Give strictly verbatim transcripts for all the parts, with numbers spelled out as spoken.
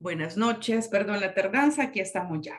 Buenas noches, perdón la tardanza, aquí estamos ya.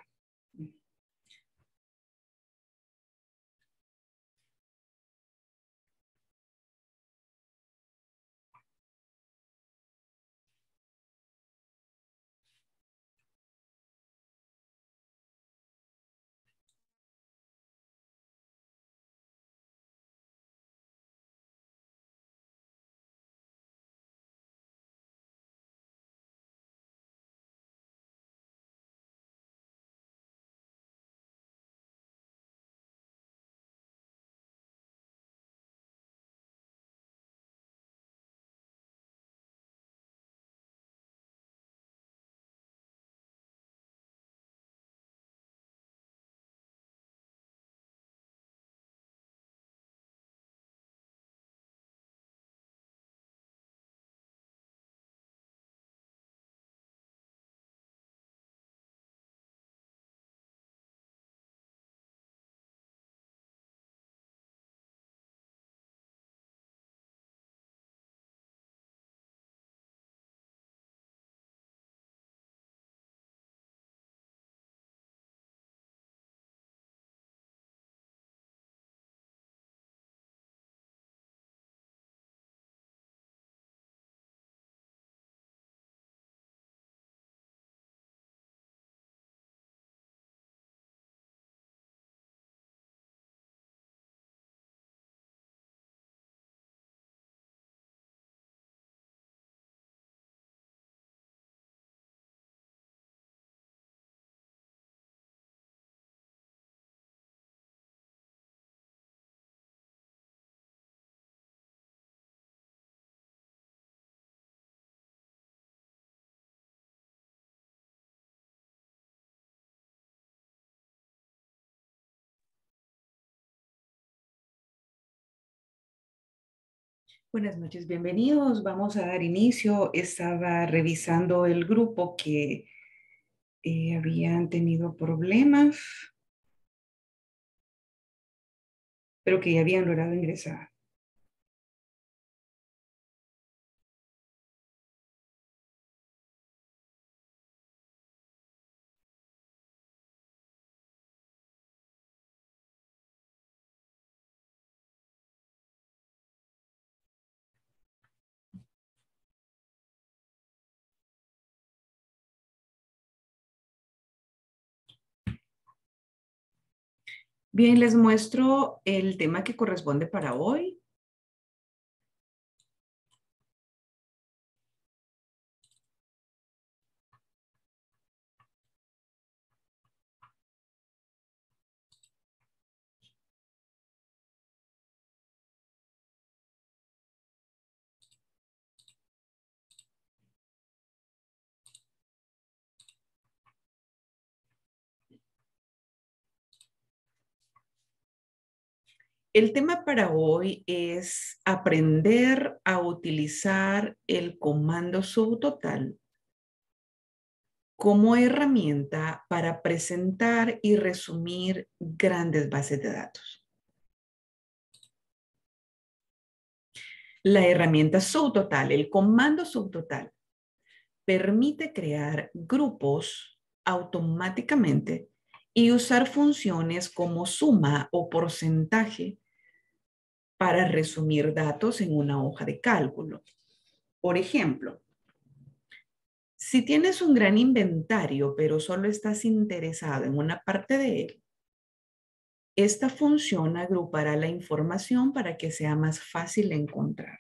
Buenas noches, bienvenidos. Vamos a dar inicio. Estaba revisando el grupo que eh, habían tenido problemas, pero que ya habían logrado ingresar. Bien, les muestro el tema que corresponde para hoy. El tema para hoy es aprender a utilizar el comando subtotal como herramienta para presentar y resumir grandes bases de datos. La herramienta subtotal, el comando subtotal, permite crear grupos automáticamente y usar funciones como suma o porcentaje para resumir datos en una hoja de cálculo. Por ejemplo, si tienes un gran inventario, pero solo estás interesado en una parte de él, esta función agrupará la información para que sea más fácil encontrar.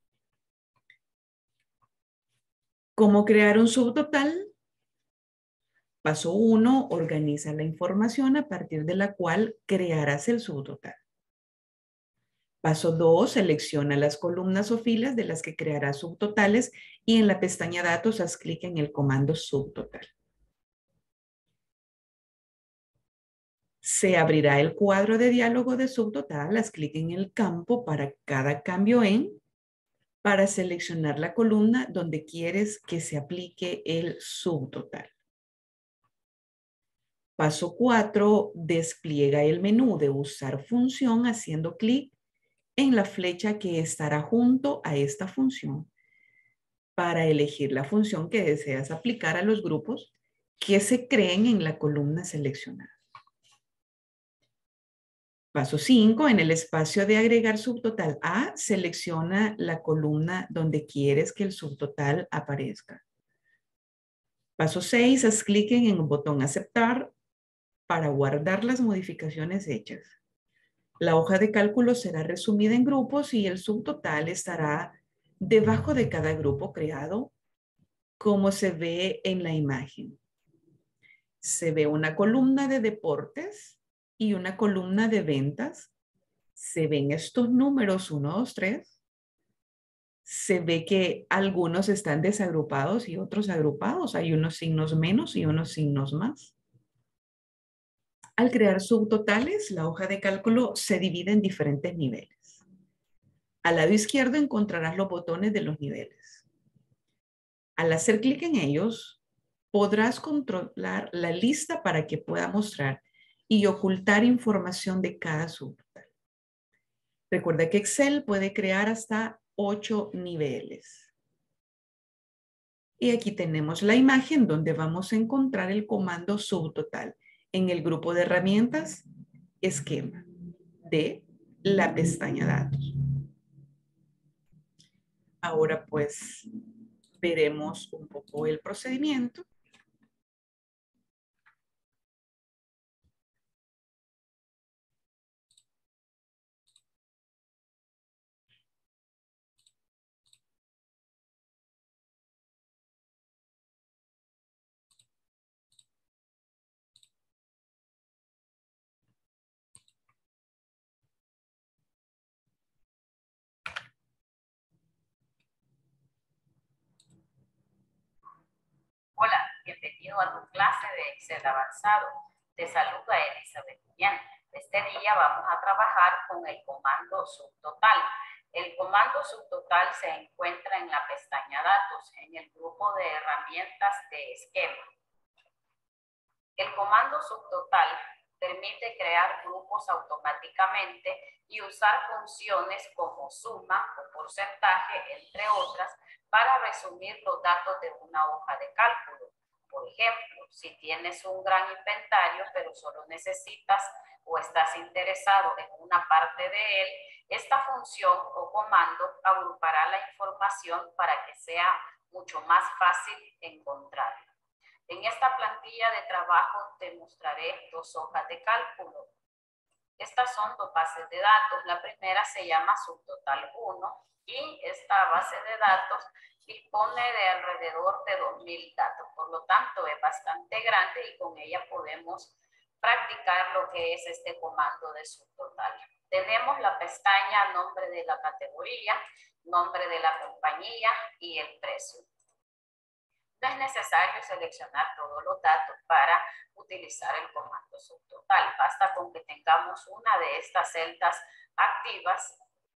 ¿Cómo crear un subtotal? Paso uno, organiza la información a partir de la cual crearás el subtotal. Paso dos, selecciona las columnas o filas de las que crearás subtotales y en la pestaña Datos haz clic en el comando subtotal. Se abrirá el cuadro de diálogo de subtotal, haz clic en el campo para cada cambio en, para seleccionar la columna donde quieres que se aplique el subtotal. Paso cuatro, despliega el menú de usar función haciendo clic en la flecha que estará junto a esta función para elegir la función que deseas aplicar a los grupos que se creen en la columna seleccionada. Paso cinco, en el espacio de agregar subtotal A, selecciona la columna donde quieres que el subtotal aparezca. Paso seis, haz clic en el botón aceptar para guardar las modificaciones hechas. La hoja de cálculo será resumida en grupos y el subtotal estará debajo de cada grupo creado, como se ve en la imagen. Se ve una columna de deportes y una columna de ventas. Se ven estos números uno, dos, tres. Se ve que algunos están desagrupados y otros agrupados. Hay unos signos menos y unos signos más. Al crear subtotales, la hoja de cálculo se divide en diferentes niveles. Al lado izquierdo encontrarás los botones de los niveles. Al hacer clic en ellos, podrás controlar la lista para que pueda mostrar y ocultar información de cada subtotal. Recuerda que Excel puede crear hasta ocho niveles. Y aquí tenemos la imagen donde vamos a encontrar el comando subtotal en el grupo de herramientas esquema de la pestaña datos. Ahora pues veremos un poco el procedimiento. Hola, bienvenido a tu clase de Excel avanzado. Te saluda Elizabeth Guillén. Este día vamos a trabajar con el comando subtotal. El comando subtotal se encuentra en la pestaña Datos, en el grupo de herramientas de esquema. El comando subtotal permite crear grupos automáticamente y usar funciones como suma o porcentaje, entre otras, para resumir los datos de una hoja de cálculo. Por ejemplo, si tienes un gran inventario, pero solo necesitas o estás interesado en una parte de él, esta función o comando agrupará la información para que sea mucho más fácil encontrarla. En esta plantilla de trabajo te mostraré dos hojas de cálculo. Estas son dos bases de datos. La primera se llama subtotal uno y esta base de datos dispone de alrededor de dos mil datos. Por lo tanto, es bastante grande y con ella podemos practicar lo que es este comando de subtotal. Tenemos la pestaña nombre de la categoría, nombre de la compañía y el precio. No es necesario seleccionar todos los datos para utilizar el comando subtotal. Basta con que tengamos una de estas celdas activas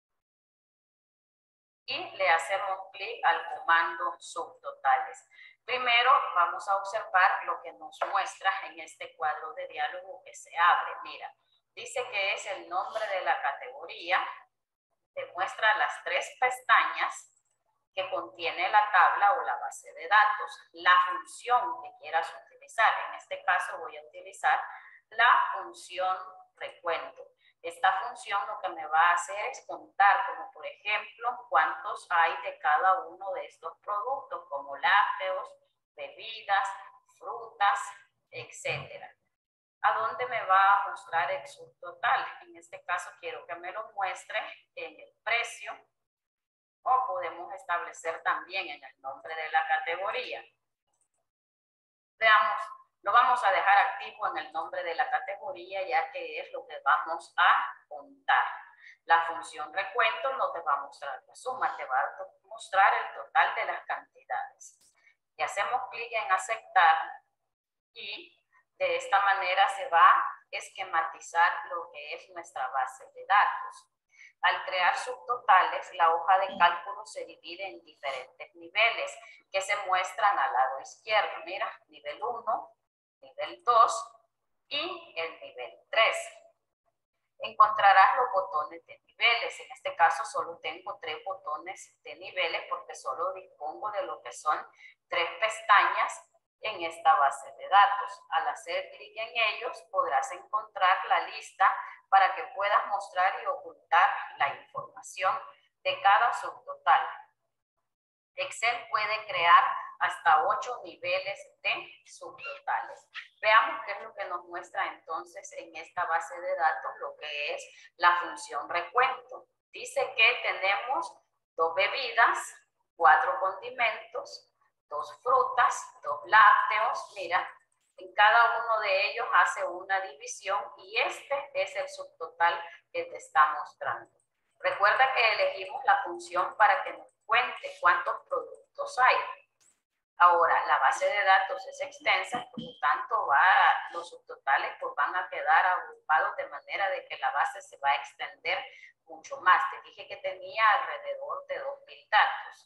y le hacemos clic al comando subtotales. Primero vamos a observar lo que nos muestra en este cuadro de diálogo que se abre. Mira, dice que es el nombre de la categoría. Te muestra las tres pestañas que contiene la tabla o la base de datos, la función que quieras utilizar. En este caso voy a utilizar la función recuento. Esta función lo que me va a hacer es contar, como por ejemplo, cuántos hay de cada uno de estos productos, como lácteos, bebidas, frutas, etcétera. ¿A dónde me va a mostrar el subtotal? En este caso quiero que me lo muestre en el precio, o podemos establecer también en el nombre de la categoría. Veamos, lo vamos a dejar activo en el nombre de la categoría, ya que es lo que vamos a contar. La función recuento no te va a mostrar la suma, te va a mostrar el total de las cantidades. Y hacemos clic en aceptar y de esta manera se va a esquematizar lo que es nuestra base de datos. Al crear subtotales, la hoja de cálculo se divide en diferentes niveles que se muestran al lado izquierdo. Mira, nivel uno, nivel dos y el nivel tres. encontrarás los botones de niveles. En este caso solo tengo tres botones de niveles porque solo dispongo de lo que son tres pestañas en esta base de datos. Al hacer clic en ellos podrás encontrar la lista para que puedas mostrar y ocultar la información de cada subtotal. Excel puede crear hasta ocho niveles de subtotales. Veamos qué es lo que nos muestra entonces en esta base de datos lo que es la función recuento. Dice que tenemos dos bebidas, cuatro condimentos, dos frutas, dos lácteos. Mira, en cada uno de ellos hace una división y este es el subtotal que te está mostrando. Recuerda que elegimos la función para que nos cuente cuántos productos hay. Ahora, la base de datos es extensa, por lo tanto, va, los subtotales pues, van a quedar agrupados de manera de que la base se va a extender mucho más. Te dije que tenía alrededor de dos mil datos.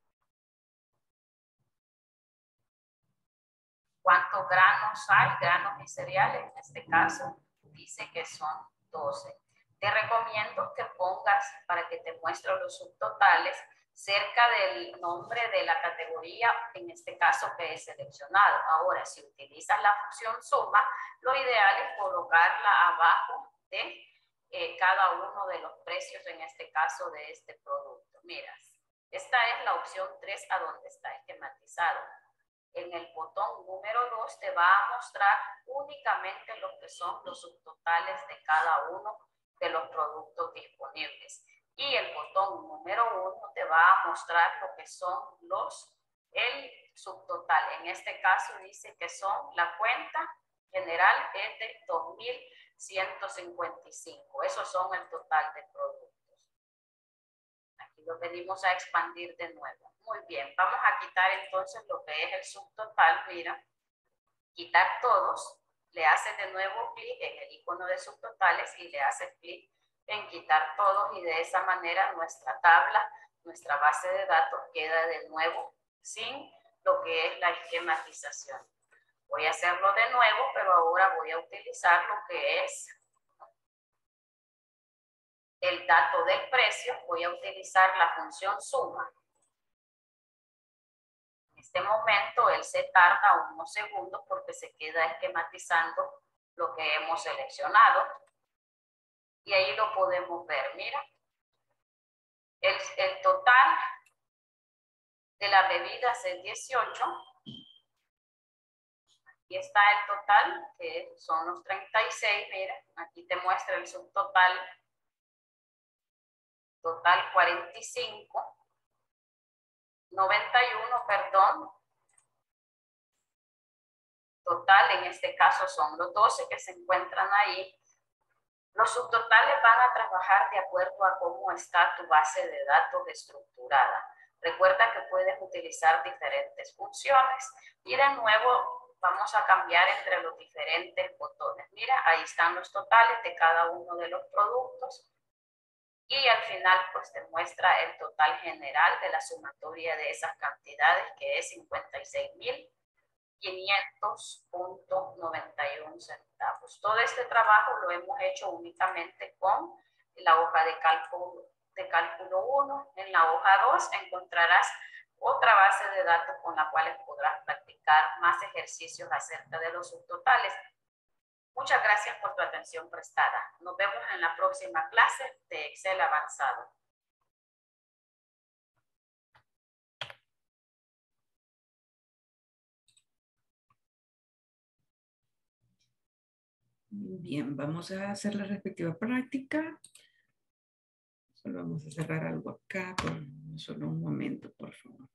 ¿Cuántos granos hay? Granos y cereales, en este caso, dice que son doce. Te recomiendo que pongas, para que te muestre los subtotales, cerca del nombre de la categoría, en este caso que es seleccionado. Ahora, si utilizas la función suma, lo ideal es colocarla abajo de eh, cada uno de los precios, en este caso de este producto. Mira, esta es la opción tres a donde está esquematizado. En el botón número dos te va a mostrar únicamente lo que son los subtotales de cada uno de los productos disponibles. Y el botón número uno te va a mostrar lo que son los, el subtotal. En este caso dice que son la cuenta general es de dos mil ciento cincuenta y cinco. Esos son el total de productos. Aquí lo venimos a expandir de nuevo. Muy bien, vamos a quitar entonces lo que es el subtotal. Mira, quitar todos. Le haces de nuevo clic en el icono de subtotales y le haces clic en quitar todos y de esa manera nuestra tabla, nuestra base de datos queda de nuevo sin lo que es la esquematización. Voy a hacerlo de nuevo, pero ahora voy a utilizar lo que es el dato del precio. Voy a utilizar la función suma. En este momento él se tarda unos segundos porque se queda esquematizando lo que hemos seleccionado. Y ahí lo podemos ver, mira. El, el total de las bebidas es dieciocho. Aquí está el total, que son los treinta y seis, mira. Aquí te muestra el subtotal. Total cuarenta y cinco. noventa y uno, perdón. Total, en este caso son los doce que se encuentran ahí. Los subtotales van a trabajar de acuerdo a cómo está tu base de datos estructurada. Recuerda que puedes utilizar diferentes funciones y de nuevo vamos a cambiar entre los diferentes botones. Mira, ahí están los totales de cada uno de los productos y al final pues te muestra el total general de la sumatoria de esas cantidades, que es cincuenta y seis mil quinientos punto noventa y uno centavos. Todo este trabajo lo hemos hecho únicamente con la hoja de cálculo, de cálculo uno. En la hoja dos encontrarás otra base de datos con la cual podrás practicar más ejercicios acerca de los subtotales. Muchas gracias por tu atención prestada. Nos vemos en la próxima clase de Excel avanzado. Bien, vamos a hacer la respectiva práctica. Solo vamos a cerrar algo acá con solo un momento, por favor.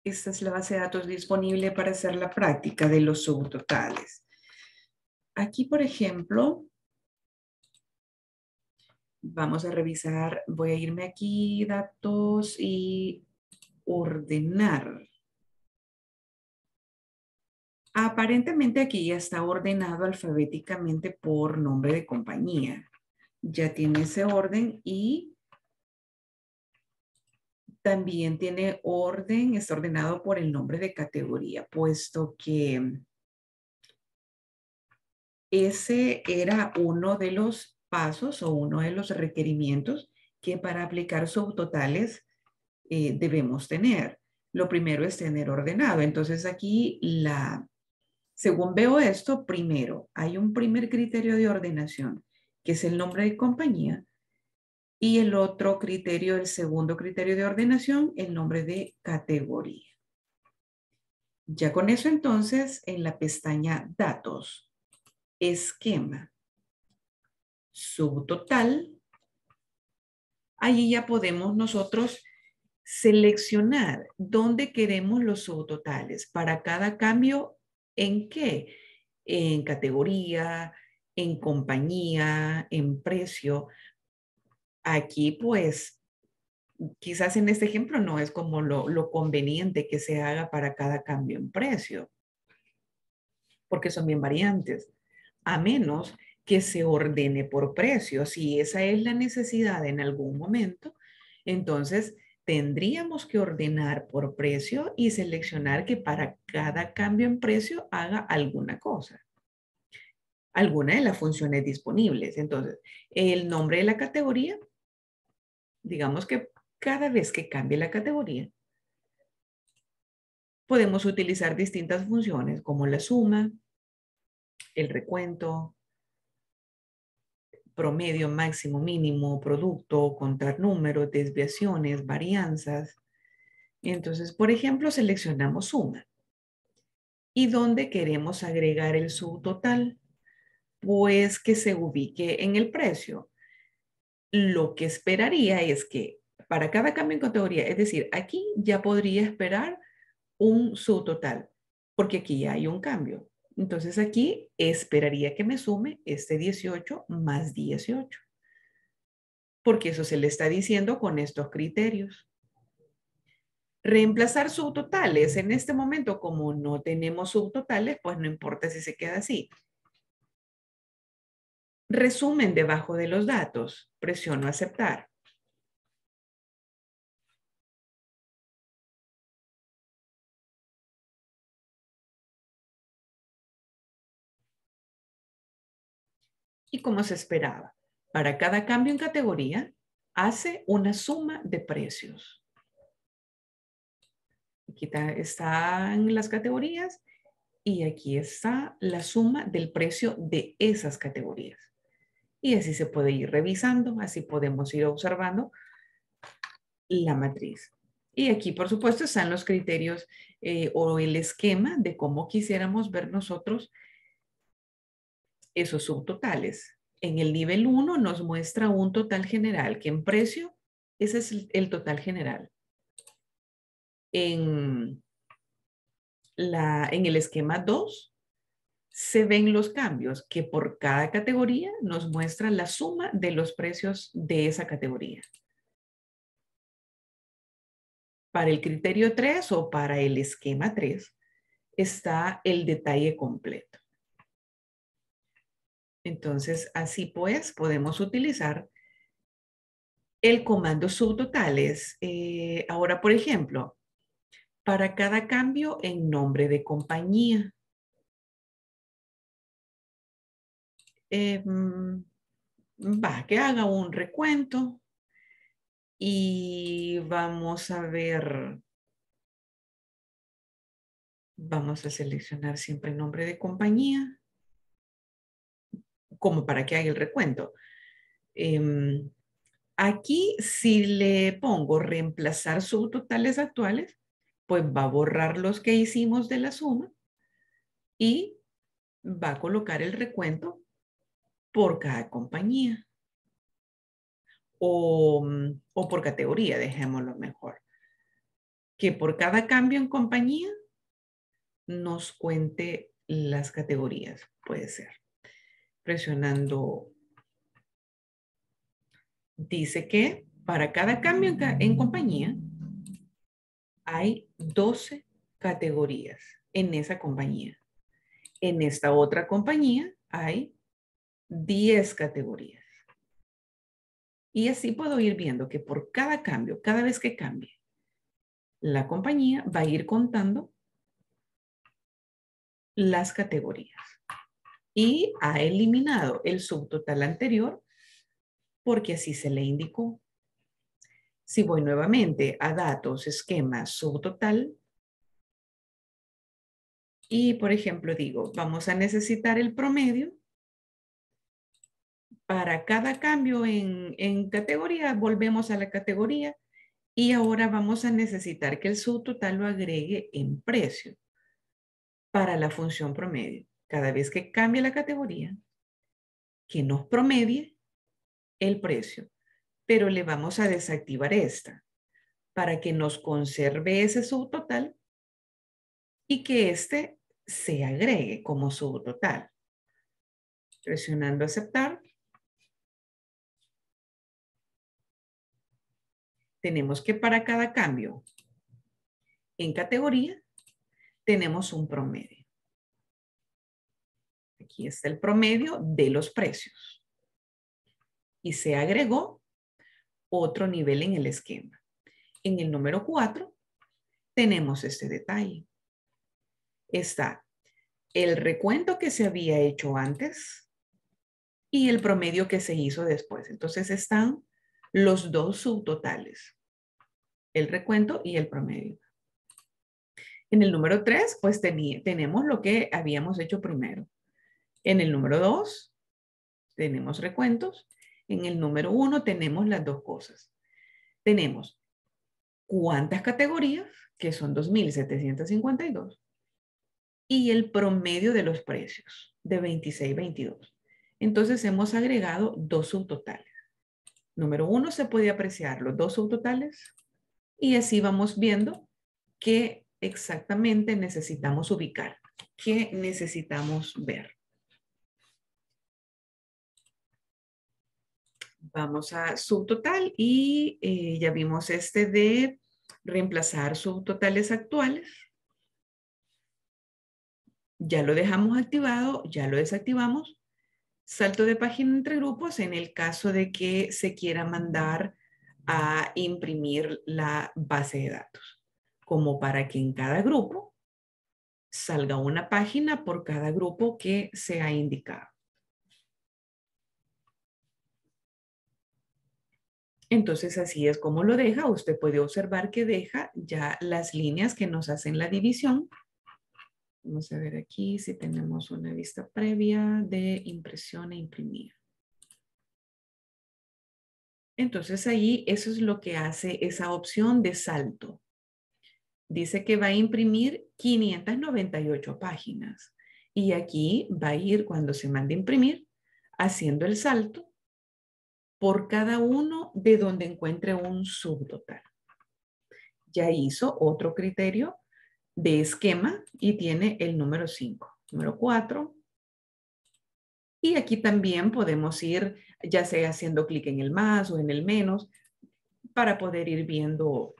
esta es la base de datos disponible para hacer la práctica de los subtotales. Aquí, por ejemplo, vamos a revisar, voy a irme aquí, datos y ordenar. Aparentemente aquí ya está ordenado alfabéticamente por nombre de compañía. Ya tiene ese orden y también tiene orden, está ordenado por el nombre de categoría, puesto que ese era uno de los pasos o uno de los requerimientos que para aplicar subtotales eh, debemos tener. Lo primero es tener ordenado. Entonces aquí, la, según veo esto, primero hay un primer criterio de ordenación, que es el nombre de compañía, y el otro criterio, el segundo criterio de ordenación, el nombre de categoría. Ya con eso entonces, en la pestaña Datos, Esquema, Subtotal, allí ya podemos nosotros seleccionar dónde queremos los subtotales para cada cambio. ¿En qué? En categoría, en compañía, en precio. Aquí pues quizás en este ejemplo no es como lo, lo conveniente que se haga para cada cambio en precio, porque son bien variantes, a menos que se ordene por precio. Si esa es la necesidad en algún momento, entonces tendríamos que ordenar por precio y seleccionar que para cada cambio en precio haga alguna cosa, alguna de las funciones disponibles. Entonces, el nombre de la categoría, digamos que cada vez que cambie la categoría, podemos utilizar distintas funciones como la suma, el recuento, promedio, máximo, mínimo, producto, contar números, desviaciones, varianzas. Entonces, por ejemplo, seleccionamos suma. ¿Y dónde queremos agregar el subtotal? Pues que se ubique en el precio. Lo que esperaría es que para cada cambio en categoría, es decir, aquí ya podría esperar un subtotal, porque aquí ya hay un cambio. Entonces aquí esperaría que me sume este dieciocho más dieciocho, porque eso se le está diciendo con estos criterios. Reemplazar subtotales. En este momento, como no tenemos subtotales, pues no importa si se queda así. Resumen debajo de los datos. Presiono aceptar. Y como se esperaba, para cada cambio en categoría, hace una suma de precios. Aquí están las categorías y aquí está la suma del precio de esas categorías. Y así se puede ir revisando, así podemos ir observando la matriz. Y aquí, por supuesto, están los criterios eh, o el esquema de cómo quisiéramos ver nosotros esos subtotales. En el nivel uno nos muestra un total general, que en precio, ese es el, el total general. En, la, en el esquema dos se ven los cambios, que por cada categoría nos muestra la suma de los precios de esa categoría. Para el criterio tres o para el esquema tres está el detalle completo. Entonces, así pues, podemos utilizar el comando subtotales. Eh, ahora, por ejemplo, para cada cambio en nombre de compañía. Eh, va, que haga un recuento y vamos a ver, vamos a seleccionar siempre el nombre de compañía, como para que haga el recuento. Eh, aquí, si le pongo reemplazar subtotales actuales, pues va a borrar los que hicimos de la suma y va a colocar el recuento por cada compañía o, o por categoría, dejémoslo mejor. que por cada cambio en compañía nos cuente las categorías. Puede ser. Presionando. Dice que para cada cambio en, en compañía hay doce categorías en esa compañía. En esta otra compañía hay diez categorías. Y así puedo ir viendo que por cada cambio, cada vez que cambie, la compañía va a ir contando las categorías. Y ha eliminado el subtotal anterior porque así se le indicó. Si voy nuevamente a datos, esquema, subtotal, y por ejemplo digo, vamos a necesitar el promedio. Para cada cambio en, en categoría, volvemos a la categoría y ahora vamos a necesitar que el subtotal lo agregue en precio para la función promedio. Cada vez que cambie la categoría, que nos promedie el precio, pero le vamos a desactivar esta para que nos conserve ese subtotal y que este se agregue como subtotal. Presionando aceptar. Tenemos que para cada cambio en categoría tenemos un promedio. Aquí está el promedio de los precios. Y se agregó otro nivel en el esquema. En el número cuatro tenemos este detalle. Está el recuento que se había hecho antes y el promedio que se hizo después. Entonces están los dos subtotales, el recuento y el promedio. En el número tres, pues tení, tenemos lo que habíamos hecho primero. En el número dos, tenemos recuentos. En el número uno, tenemos las dos cosas. Tenemos cuántas categorías, que son dos mil setecientos cincuenta y dos, y el promedio de los precios, de veintiséis veintidós. Entonces hemos agregado dos subtotales. Número uno, se puede apreciar los dos subtotales y así vamos viendo qué exactamente necesitamos ubicar, qué necesitamos ver. Vamos a subtotal y eh, ya vimos este de reemplazar subtotales actuales. Ya lo dejamos activado, ya lo desactivamos. Salto de página entre grupos en el caso de que se quiera mandar a imprimir la base de datos, como para que en cada grupo salga una página por cada grupo que se ha indicado. Entonces así es como lo deja. Usted puede observar que deja ya las líneas que nos hacen la división. Vamos a ver aquí si tenemos una vista previa de impresión e imprimir. Entonces ahí eso es lo que hace esa opción de salto. Dice que va a imprimir quinientas noventa y ocho páginas. Y aquí va a ir cuando se mande a imprimir haciendo el salto por cada uno de donde encuentre un subtotal. Ya hizo otro criterio de esquema y tiene el número cinco, número cuatro. Y aquí también podemos ir ya sea haciendo clic en el más o en el menos para poder ir viendo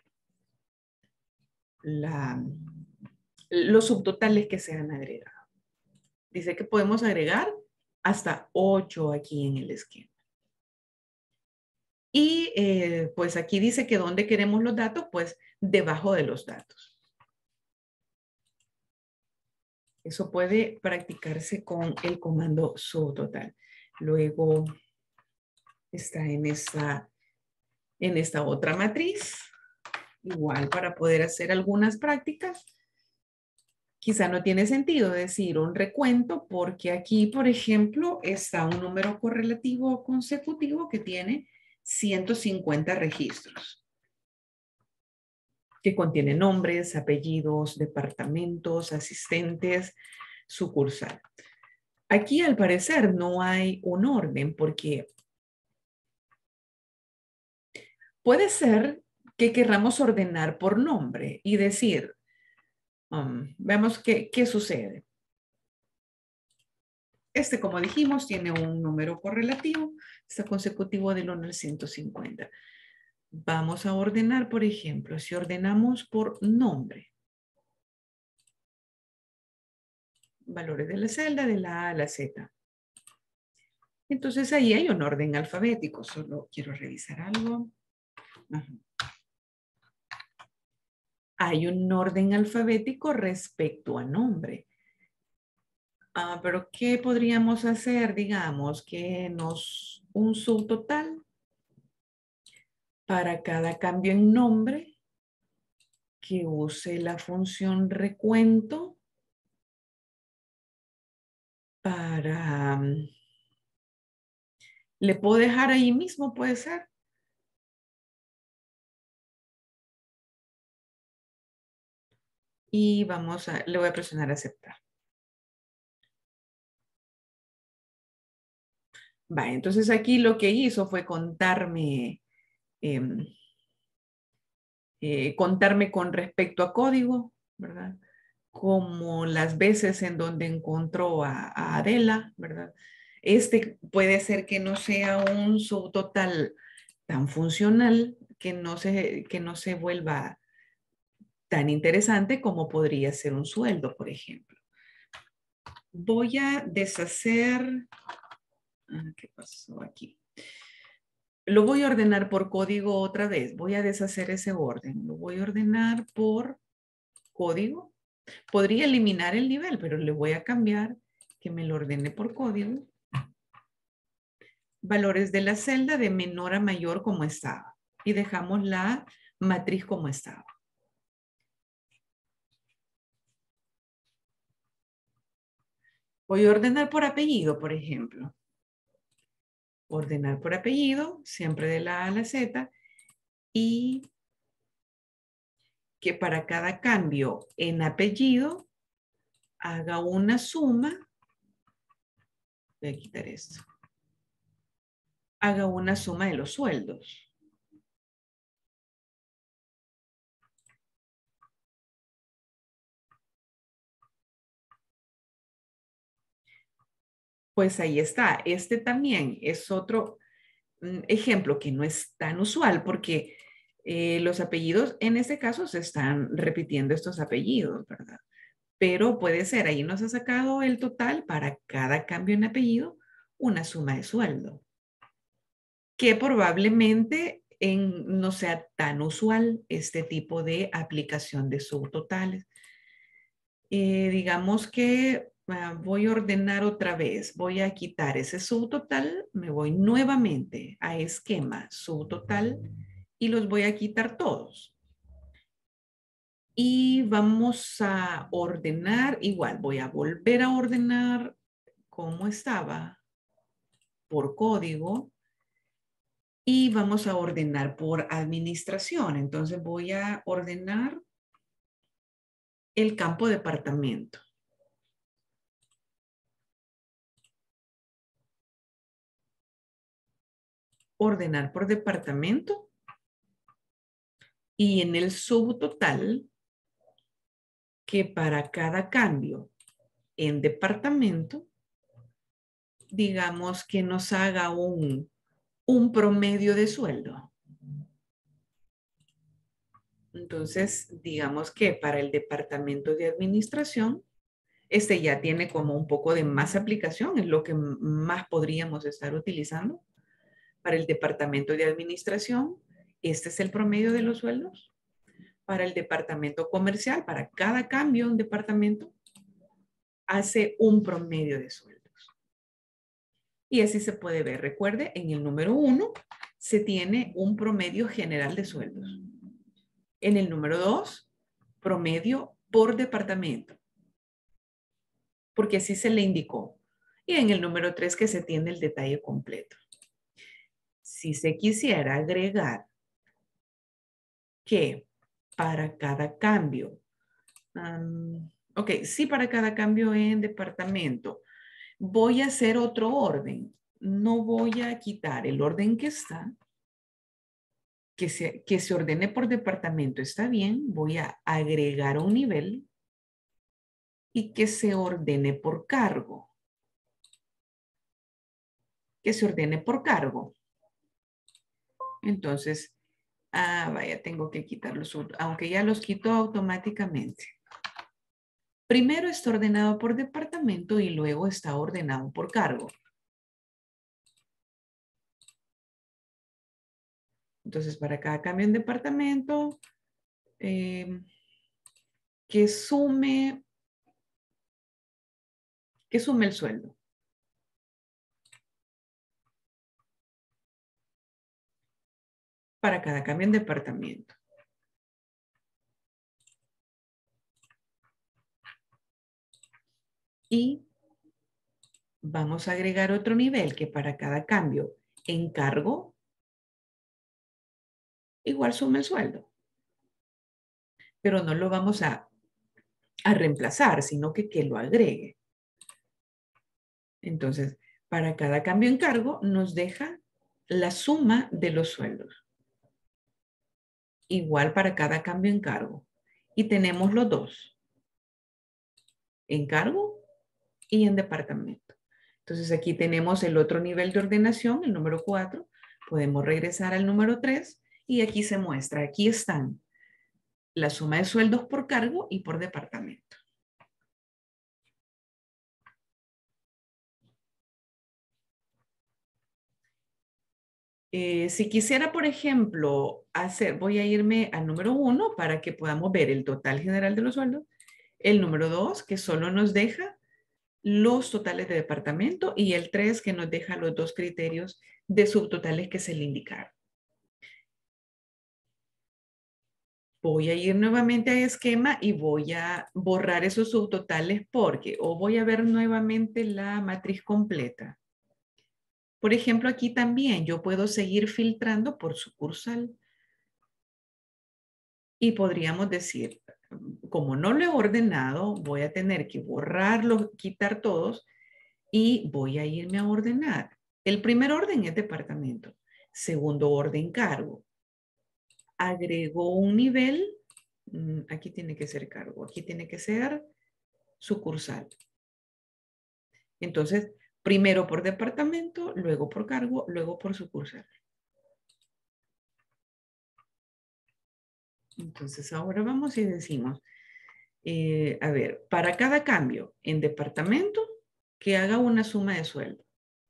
la, los subtotales que se han agregado. Dice que podemos agregar hasta ocho aquí en el esquema. Y eh, pues aquí dice que dónde queremos los datos, pues debajo de los datos. Eso puede practicarse con el comando subtotal. Luego está en esta, en esta otra matriz. Igual para poder hacer algunas prácticas. Quizá no tiene sentido decir un recuento porque aquí, por ejemplo, está un número correlativo consecutivo que tiene ciento cincuenta registros, que contiene nombres, apellidos, departamentos, asistentes, sucursal. Aquí, al parecer, no hay un orden porque puede ser que querramos ordenar por nombre y decir, um, veamos qué, qué sucede. Este, como dijimos, tiene un número correlativo, está consecutivo del uno al ciento cincuenta. Vamos a ordenar, por ejemplo, si ordenamos por nombre, valores de la celda de la A a la Z. Entonces ahí hay un orden alfabético. Solo quiero revisar algo. Ajá. Hay un orden alfabético respecto a nombre. Ah, pero ¿qué podríamos hacer? Digamos que nos un subtotal para cada cambio en nombre que use la función recuento para... ¿Le puedo dejar ahí mismo? Puede ser. Y vamos a, le voy a presionar aceptar. Va, entonces aquí lo que hizo fue contarme, eh, eh, contarme con respecto a código, ¿verdad? Como las veces en donde encontró a, a Adela, ¿verdad? Este puede ser que no sea un subtotal tan funcional, que no se, que no se vuelva tan interesante como podría ser un sueldo, por ejemplo. Voy a deshacer... ¿Qué pasó aquí? Lo voy a ordenar por código otra vez. Voy a deshacer ese orden. Lo voy a ordenar por código. Podría eliminar el nivel, pero le voy a cambiar que me lo ordene por código. Valores de la celda de menor a mayor como estaba. Y dejamos la matriz como estaba. Voy a ordenar por apellido, por ejemplo. Ordenar por apellido, siempre de la A a la Z. Y que para cada cambio en apellido haga una suma. Voy a quitar esto. Haga una suma de los sueldos. Pues ahí está. Este también es otro ejemplo que no es tan usual porque eh, los apellidos en este caso se están repitiendo estos apellidos, ¿verdad? Pero puede ser, ahí nos ha sacado el total para cada cambio en apellido, una suma de sueldo. Que probablemente en, no sea tan usual este tipo de aplicación de subtotales. Eh, digamos que uh, voy a ordenar otra vez. Voy a quitar ese subtotal. Me voy nuevamente a esquema subtotal y los voy a quitar todos. Y vamos a ordenar igual. Voy a volver a ordenar como estaba por código. Y vamos a ordenar por administración. Entonces voy a ordenar el campo departamento. Ordenar por departamento. Y en el subtotal, que para cada cambio en departamento, digamos que nos haga un, un promedio de sueldo. Entonces, digamos que para el departamento de administración, este ya tiene como un poco de más aplicación, es lo que más podríamos estar utilizando. Para el departamento de administración, este es el promedio de los sueldos. Para el departamento comercial, para cada cambio en departamento, hace un promedio de sueldos. Y así se puede ver. Recuerde, en el número uno se tiene un promedio general de sueldos. En el número dos, promedio por departamento, porque así se le indicó. Y en el número tres que se tiene el detalle completo. Si se quisiera agregar que para cada cambio, um, ok, sí para cada cambio en departamento, voy a hacer otro orden. No voy a quitar el orden que está. que se, que se ordene por departamento está bien. Voy a agregar un nivel y que se ordene por cargo. Que se ordene por cargo. Entonces, ah, vaya, tengo que quitarlos, aunque ya los quito automáticamente. Primero está ordenado por departamento y luego está ordenado por cargo. Entonces, para cada cambio en departamento, eh, que sume, que sume el sueldo. Para cada cambio en departamento. Y vamos a agregar otro nivel que para cada cambio en cargo, igual sume el sueldo. Pero no lo vamos a, a reemplazar, sino que, que lo agregue. Entonces, para cada cambio en cargo nos deja la suma de los sueldos. Igual para cada cambio en cargo. Y tenemos los dos. En cargo y en departamento. Entonces aquí tenemos el otro nivel de ordenación, el número cuatro. Podemos regresar al número tres y aquí se muestra. Aquí están la suma de sueldos por cargo y por departamento. Eh, si quisiera, por ejemplo, hacer, voy a irme al número uno para que podamos ver el total general de los sueldos. El número dos, que solo nos deja los totales de departamento, y el tres, que nos deja los dos criterios de subtotales que se le indicaron. Voy a ir nuevamente a esquema y voy a borrar esos subtotales porque o voy a ver nuevamente la matriz completa. Por ejemplo, aquí también yo puedo seguir filtrando por sucursal. Y podríamos decir, como no lo he ordenado, voy a tener que borrarlo, quitar todos y voy a irme a ordenar. El primer orden es departamento. Segundo orden, cargo. Agrego un nivel. Aquí tiene que ser cargo. Aquí tiene que ser sucursal. Entonces, primero por departamento, luego por cargo, luego por sucursal. Entonces, ahora vamos y decimos, eh, a ver, para cada cambio en departamento, que haga una suma de sueldo.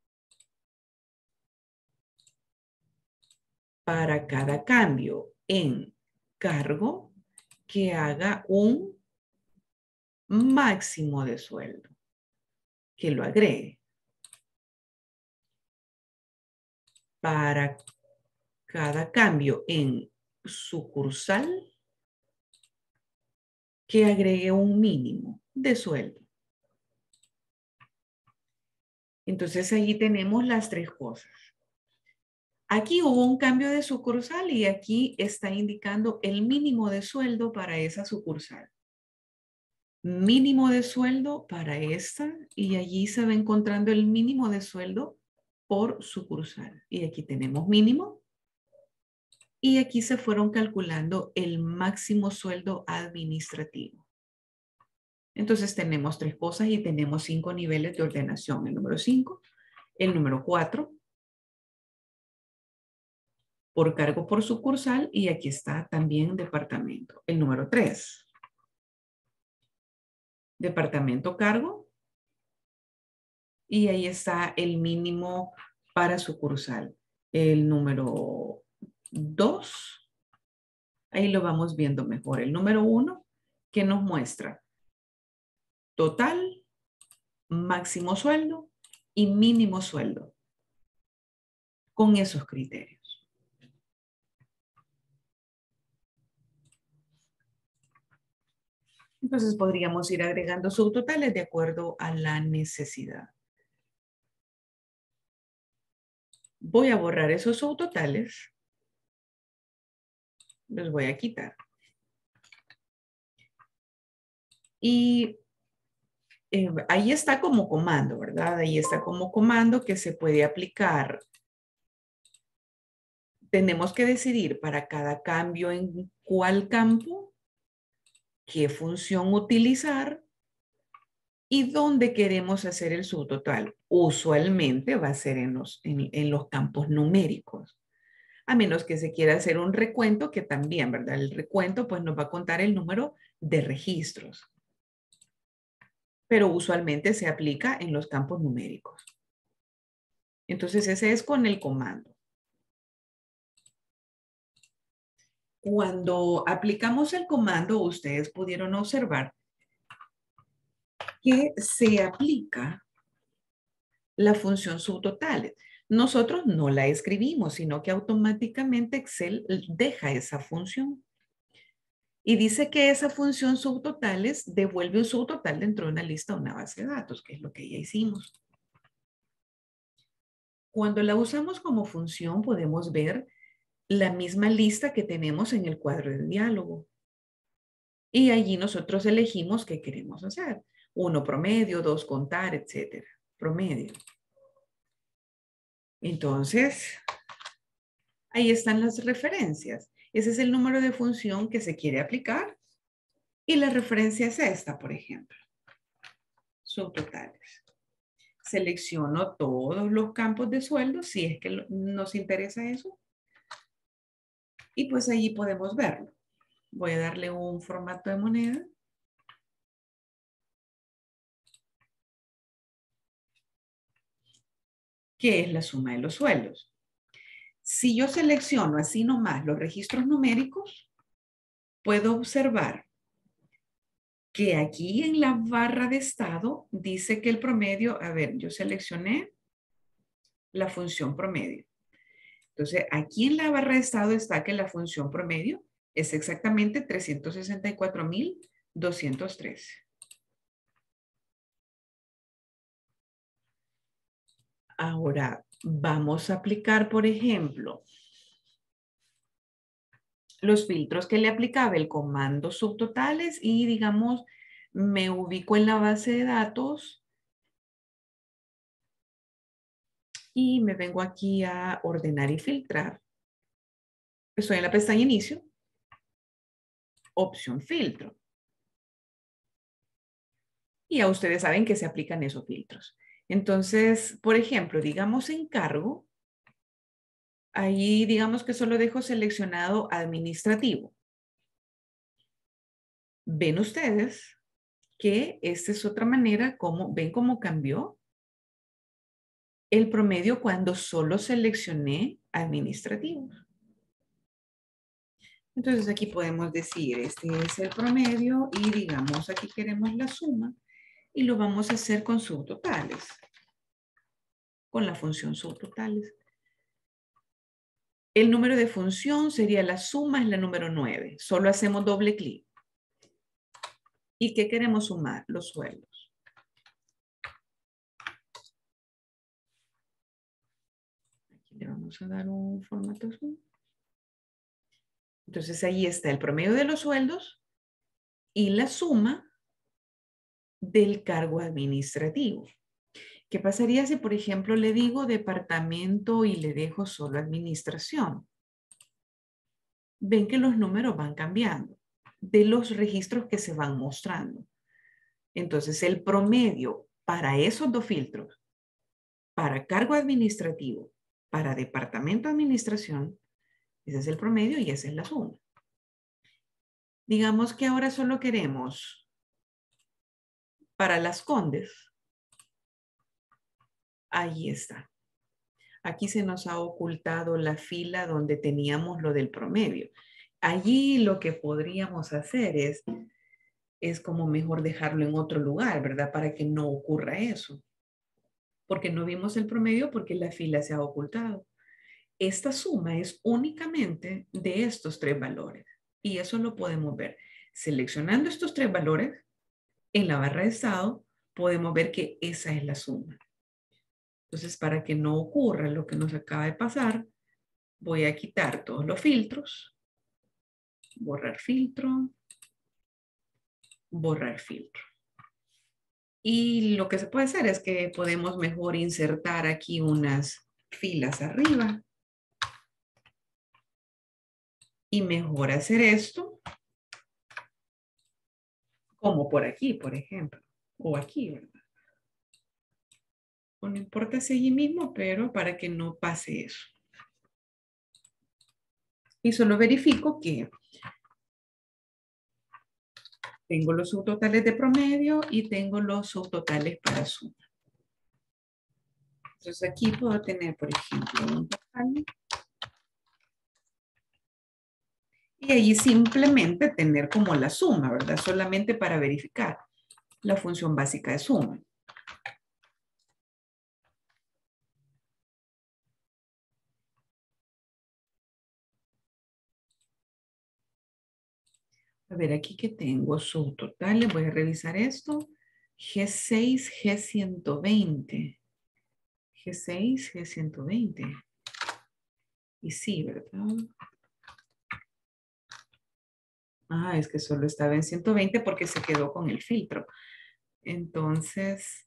Para cada cambio en cargo, que haga un máximo de sueldo, que lo agregue. Para cada cambio en sucursal, que agregue un mínimo de sueldo. Entonces, ahí tenemos las tres cosas. Aquí hubo un cambio de sucursal y aquí está indicando el mínimo de sueldo para esa sucursal. Mínimo de sueldo para esta y allí se va encontrando el mínimo de sueldo por sucursal. Y aquí tenemos mínimo y aquí se fueron calculando el máximo sueldo administrativo. Entonces tenemos tres cosas y tenemos cinco niveles de ordenación. El número cinco, el número cuatro, por cargo por sucursal y aquí está también departamento. El número tres, departamento cargo y ahí está el mínimo para sucursal. El número dos, ahí lo vamos viendo mejor. El número uno, que nos muestra total, máximo sueldo y mínimo sueldo con esos criterios. Entonces podríamos ir agregando subtotales de acuerdo a la necesidad. Voy a borrar esos subtotales. Los voy a quitar. Y eh, ahí está como comando, ¿verdad? Ahí está como comando que se puede aplicar tenemos que decidir para cada cambio en cuál campo, qué función utilizar y dónde queremos hacer el subtotal. Usualmente va a ser en los, en, en los campos numéricos, a menos que se quiera hacer un recuento, que también, ¿verdad? El recuento pues nos va a contar el número de registros, pero usualmente se aplica en los campos numéricos. Entonces ese es con el comando. Cuando aplicamos el comando, ustedes pudieron observar que se aplica la función subtotales. Nosotros no la escribimos, sino que automáticamente Excel deja esa función. Y dice que esa función subtotales devuelve un subtotal dentro de una lista o una base de datos, que es lo que ya hicimos. Cuando la usamos como función, podemos ver la misma lista que tenemos en el cuadro de diálogo. Y allí nosotros elegimos qué queremos hacer. Uno promedio, dos contar, etcétera. Promedio. Entonces, ahí están las referencias. Ese es el número de función que se quiere aplicar. Y la referencia es esta, por ejemplo. Subtotales. Selecciono todos los campos de sueldo, si es que nos interesa eso. Y pues allí podemos verlo. Voy a darle un formato de moneda. Que es la suma de los sueldos. Si yo selecciono así nomás los registros numéricos, puedo observar que aquí en la barra de estado dice que el promedio, a ver, yo seleccioné la función promedio. Entonces, aquí en la barra de estado está que la función promedio es exactamente trescientos sesenta y cuatro mil doscientos trece. Ahora, vamos a aplicar, por ejemplo, los filtros que le aplicaba el comando subtotales y, digamos, me ubico en la base de datos y me vengo aquí a ordenar y filtrar. Estoy en la pestaña inicio, opción filtro. Y ya ustedes saben que se aplican esos filtros. Entonces, por ejemplo, digamos encargo, ahí digamos que solo dejo seleccionado administrativo. Ven ustedes que esta es otra manera, como, ven cómo cambió el promedio cuando solo seleccioné administrativos. Entonces aquí podemos decir, este es el promedio y digamos aquí queremos la suma y lo vamos a hacer con subtotales, con la función subtotales. El número de función sería la suma, es la número nueve. Solo hacemos doble clic. ¿Y qué queremos sumar? Los sueldos. Aquí le vamos a dar un formato zoom. Entonces ahí está el promedio de los sueldos y la suma del cargo administrativo. ¿Qué pasaría si, por ejemplo, le digo departamento y le dejo solo administración? Ven que los números van cambiando de los registros que se van mostrando. Entonces, el promedio para esos dos filtros, para cargo administrativo, para departamento de administración, ese es el promedio y esa es la suma. Digamos que ahora solo queremos para las Condes. Ahí está. Aquí se nos ha ocultado la fila donde teníamos lo del promedio. Allí lo que podríamos hacer es, es como mejor dejarlo en otro lugar, ¿verdad? Para que no ocurra eso. Porque no vimos el promedio porque la fila se ha ocultado. Esta suma es únicamente de estos tres valores. Y eso lo podemos ver. Seleccionando estos tres valores, en la barra de estado, podemos ver que esa es la suma. Entonces, para que no ocurra lo que nos acaba de pasar, voy a quitar todos los filtros. Borrar filtro. Borrar filtro. Y lo que se puede hacer es que podemos mejor insertar aquí unas filas arriba. Y mejor hacer esto como por aquí, por ejemplo, o aquí, ¿verdad? O no importa si allí mismo, pero para que no pase eso. Y solo verifico que tengo los subtotales de promedio y tengo los subtotales para suma. Entonces aquí puedo tener, por ejemplo, un total. Y ahí simplemente tener como la suma, ¿verdad? Solamente para verificar la función básica de suma. A ver, aquí que tengo subtotales, voy a revisar esto. G seis, G ciento veinte. G seis, G ciento veinte. Y sí, ¿verdad? Ah, es que solo estaba en ciento veinte porque se quedó con el filtro. Entonces,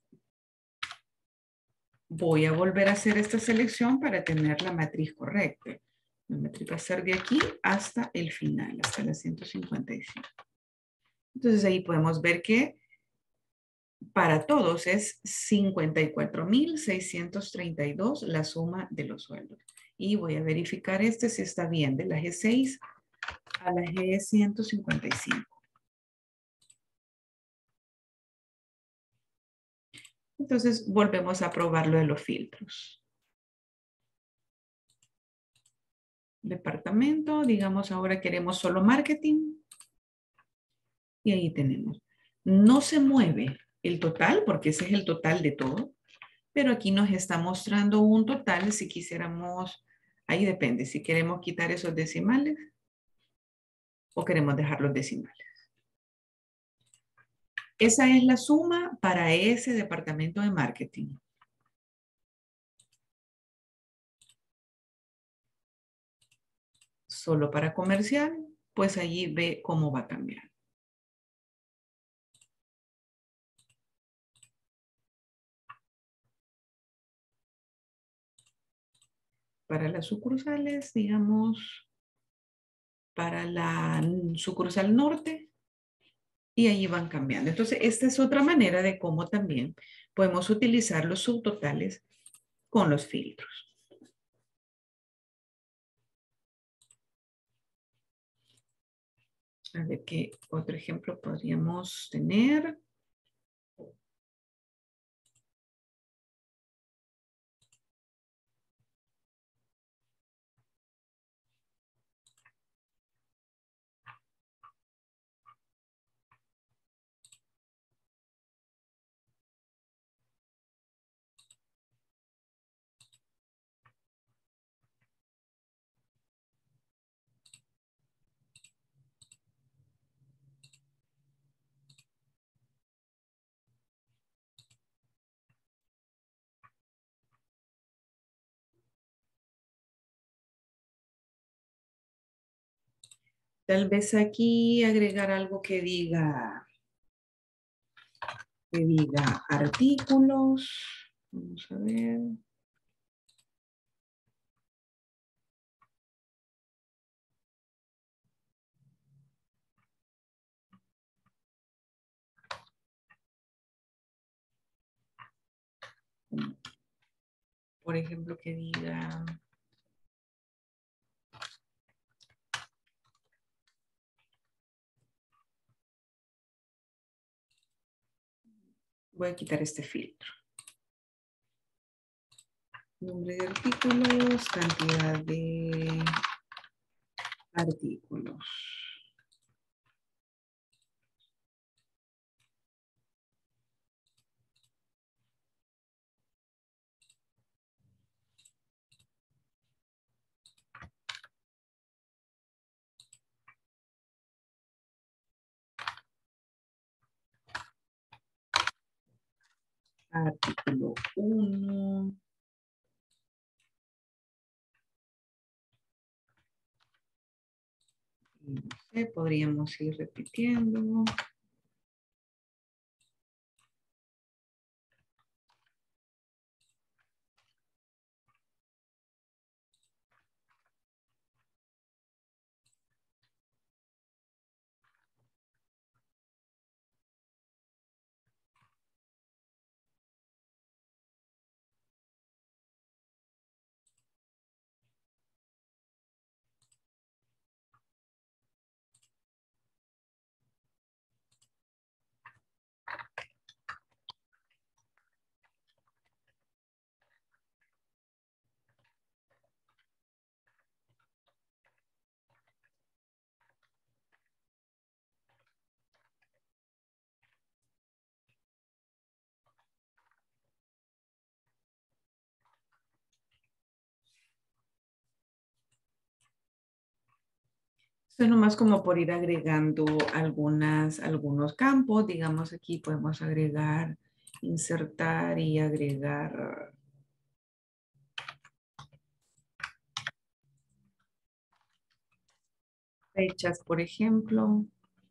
voy a volver a hacer esta selección para tener la matriz correcta. La matriz va a ser de aquí hasta el final, hasta la ciento cincuenta y cinco. Entonces ahí podemos ver que para todos es cincuenta y cuatro mil seiscientos treinta y dos la suma de los sueldos. Y voy a verificar este si está bien, de la G seis a la G ciento cincuenta y cinco. Entonces volvemos a probar lo de los filtros. Departamento, digamos ahora queremos solo marketing. Y ahí tenemos. No se mueve el total porque ese es el total de todo. Pero aquí nos está mostrando un total si quisiéramos, ahí depende, si queremos quitar esos decimales o queremos dejar los decimales. Esa es la suma para ese departamento de marketing. Solo para comercial, pues allí ve cómo va a cambiar. Para las sucursales, digamos, para la sucursal norte, y ahí van cambiando. Entonces, esta es otra manera de cómo también podemos utilizar los subtotales con los filtros. A ver qué otro ejemplo podríamos tener. Tal vez aquí agregar algo que diga, que diga artículos. Vamos a ver. Por ejemplo, que diga voy a quitar este filtro. Nombre de artículos, cantidad de artículos. Artículo uno. No sé, podríamos ir repitiendo. Esto es nomás como por ir agregando algunas, algunos campos. Digamos aquí podemos agregar, insertar y agregar fechas, por ejemplo.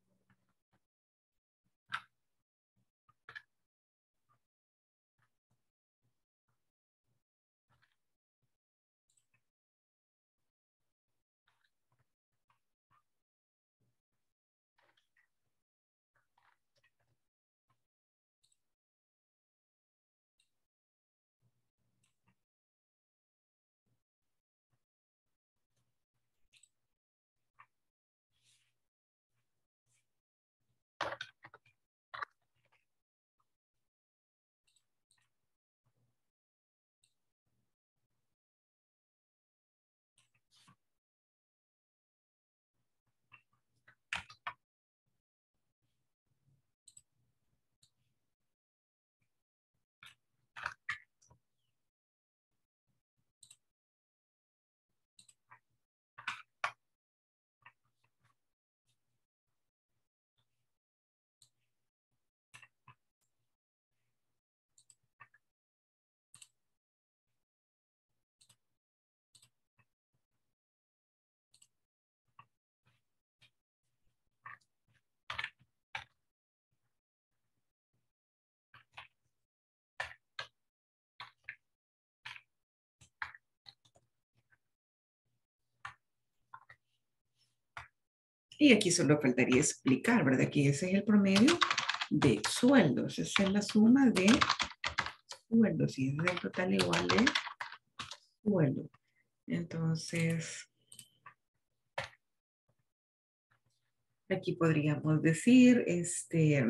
Y aquí solo faltaría explicar, ¿verdad? Que ese es el promedio de sueldos. Esa es la suma de sueldos. Y es el total igual de sueldo. Entonces, aquí podríamos decir, este,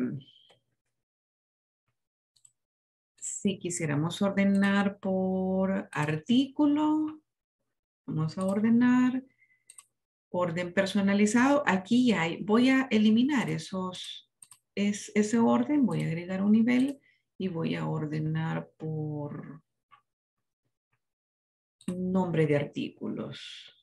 si quisiéramos ordenar por artículo, vamos a ordenar orden personalizado. Aquí hay, voy a eliminar esos, es, ese orden, voy a agregar un nivel y voy a ordenar por nombre de artículos.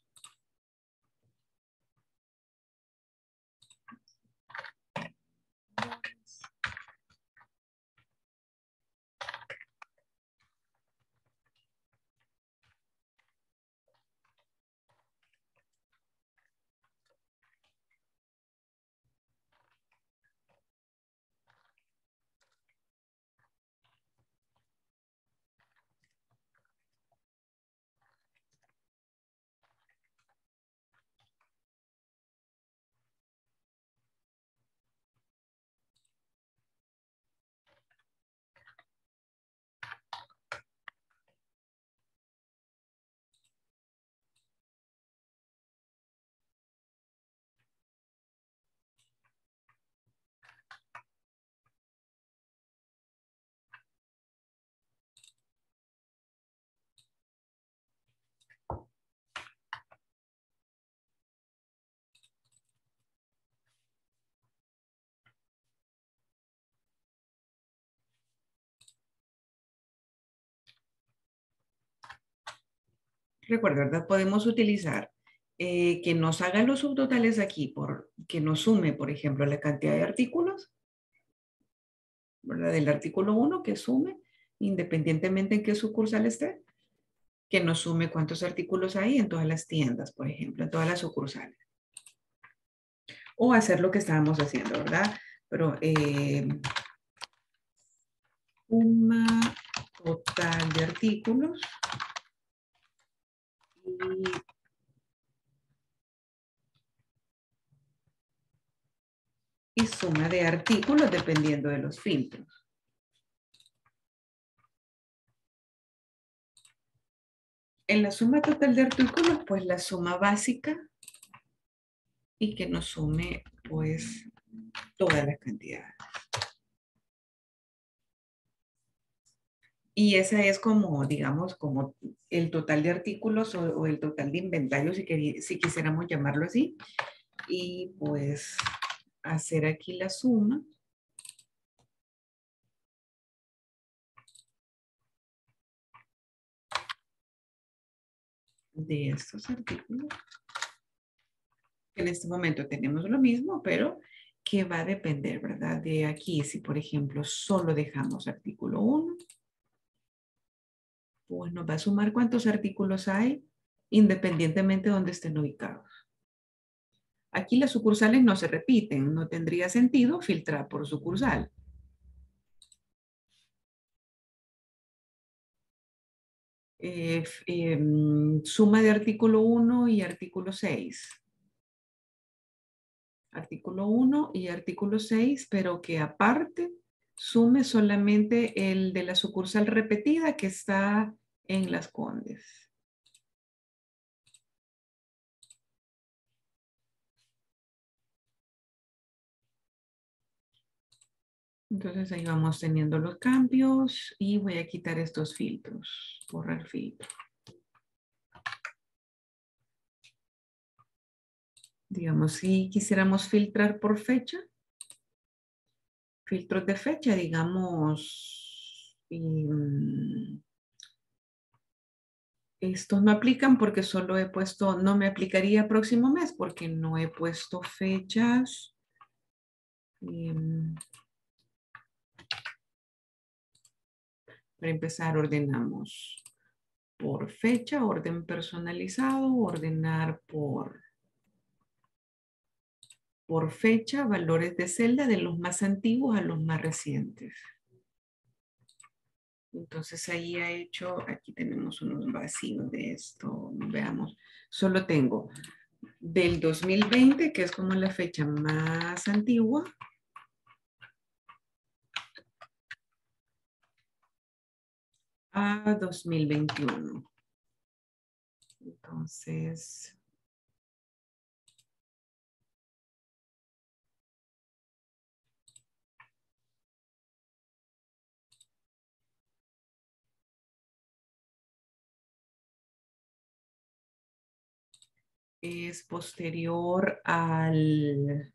Recuerda, ¿verdad? Podemos utilizar eh, que nos haga los subtotales aquí, por, que nos sume, por ejemplo, la cantidad de artículos, ¿verdad? Del artículo uno, que sume, independientemente en qué sucursal esté, que nos sume cuántos artículos hay en todas las tiendas, por ejemplo, en todas las sucursales. O hacer lo que estábamos haciendo, ¿verdad? Pero eh, suma total de artículos y, y suma de artículos dependiendo de los filtros. En la suma total de artículos, pues la suma básica y que nos sume, pues, todas las cantidades. Y esa es como, digamos, como el total de artículos o, o el total de inventario, si, querí, si quisiéramos llamarlo así. Y pues hacer aquí la suma de estos artículos En este momento tenemos lo mismo, pero que va a depender, ¿verdad? De aquí, si por ejemplo solo dejamos artículo uno, pues nos va a sumar cuántos artículos hay independientemente de donde estén ubicados. Aquí las sucursales no se repiten, no tendría sentido filtrar por sucursal. Eh, eh, suma de artículo uno y artículo seis. Artículo uno y artículo seis, pero que aparte sume solamente el de la sucursal repetida que está en Las Condes. Entonces ahí vamos teniendo los cambios y voy a quitar estos filtros, borrar filtro. Digamos, si quisiéramos filtrar por fecha, filtros de fecha, digamos, y, um, estos no aplican porque solo he puesto, no me aplicaría próximo mes porque no he puesto fechas. Y, um, para empezar, ordenamos por fecha, orden personalizado, ordenar por por fecha, valores de celda de los más antiguos a los más recientes. Entonces ahí ha hecho, aquí tenemos unos vacíos de esto, veamos, solo tengo del dos mil veinte, que es como la fecha más antigua, a dos mil veintiuno. Entonces, es posterior al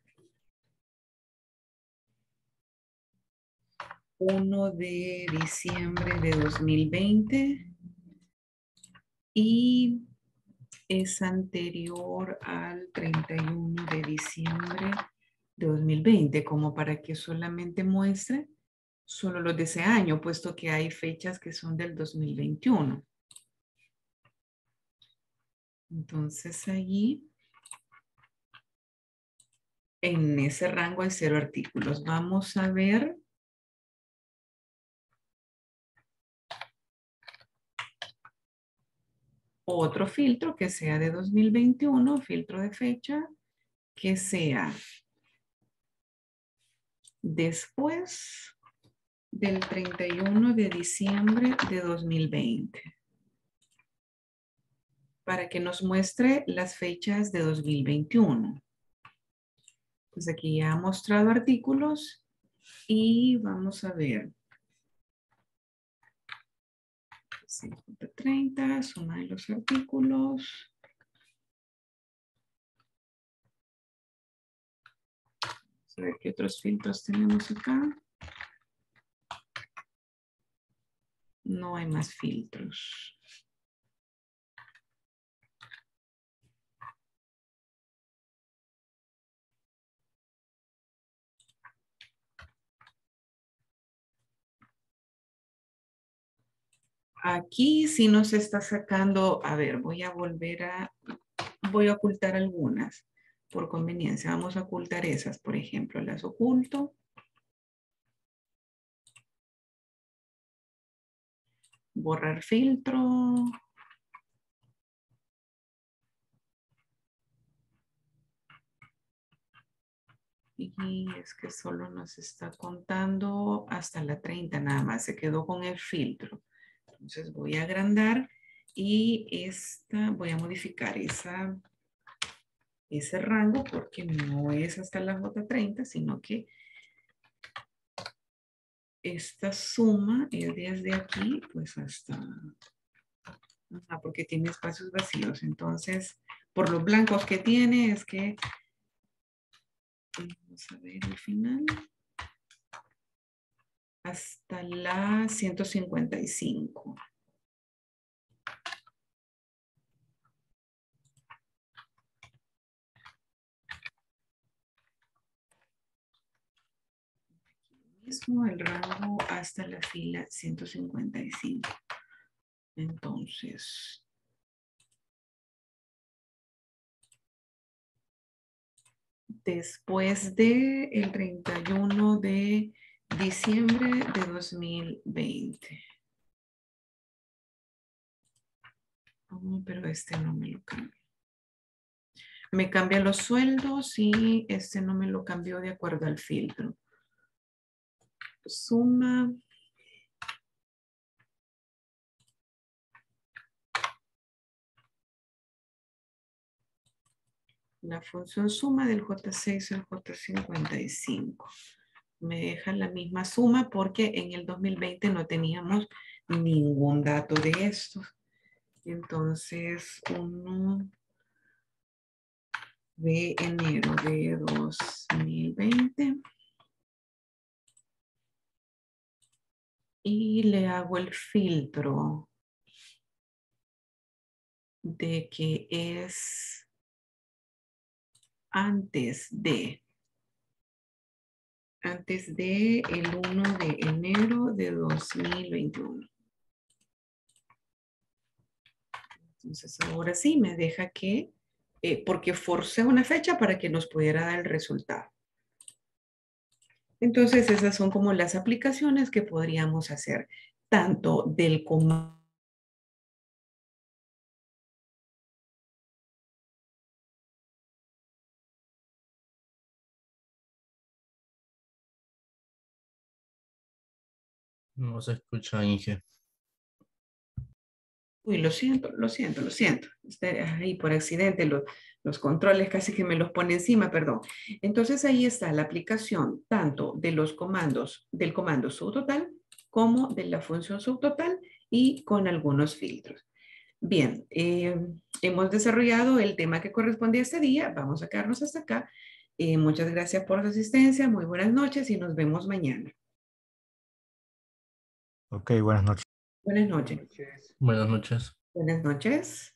uno de diciembre de dos mil veinte y es anterior al treinta y uno de diciembre de dos mil veinte, como para que solamente muestre solo los de ese año, puesto que hay fechas que son del dos mil veintiuno. Entonces allí, en ese rango hay cero artículos. Vamos a ver otro filtro que sea de dos mil veintiuno, filtro de fecha, que sea después del treinta y uno de diciembre de dos mil veinte. Para que nos muestre las fechas de dos mil veintiuno. Pues aquí ya ha mostrado artículos y vamos a ver. cincuenta, treinta, suma de los artículos. Vamos a ver qué otros filtros tenemos acá. No hay más filtros. Aquí sí nos está sacando, a ver, voy a volver a, voy a ocultar algunas por conveniencia. Vamos a ocultar esas, por ejemplo, las oculto. Borrar filtro. Y es que solo nos está contando hasta la treinta nada más. Se quedó con el filtro. Entonces voy a agrandar y esta, voy a modificar esa, ese rango porque no es hasta la J treinta, sino que esta suma es desde aquí, pues hasta, ajá, porque tiene espacios vacíos. Entonces, por los blancos que tiene, es que, vamos a ver el final, hasta la ciento cincuenta y cinco. mismo el rango hasta la fila ciento cincuenta y cinco. Entonces, después de el treinta y uno de diciembre de dos mil veinte. Oh, pero este no me lo cambia. Me cambia los sueldos y este no me lo cambió de acuerdo al filtro. Suma. La función suma del J seis al J cincuenta y cinco. Me deja la misma suma porque en el dos mil veinte no teníamos ningún dato de esto. Entonces, uno de enero de dos mil veinte. Y le hago el filtro de que es antes de, antes de el uno de enero de dos mil veintiuno. Entonces ahora sí me deja que, eh, porque forcé una fecha para que nos pudiera dar el resultado. Entonces esas son como las aplicaciones que podríamos hacer, tanto del comando. No se escucha, Inge. Uy, lo siento, lo siento, lo siento. Este, ahí por accidente los, los controles casi que me los pone encima, perdón. Entonces ahí está la aplicación tanto de los comandos, del comando subtotal como de la función subtotal y con algunos filtros. Bien, eh, hemos desarrollado el tema que corresponde a este día. Vamos a quedarnos hasta acá. Eh, muchas gracias por su asistencia. Muy buenas noches y nos vemos mañana. Ok, buenas noches. Buenas noches. Buenas noches. Buenas noches.